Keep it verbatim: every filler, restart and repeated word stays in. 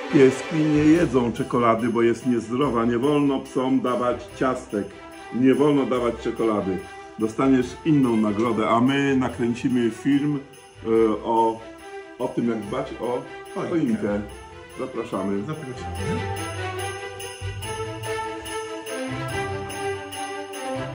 Pieski nie jedzą czekolady, bo jest niezdrowa. Nie wolno psom dawać ciastek. Nie wolno dawać czekolady. Dostaniesz inną nagrodę, a my nakręcimy film y, o, o tym, jak dbać o choinkę. Zapraszamy. Zapraszamy.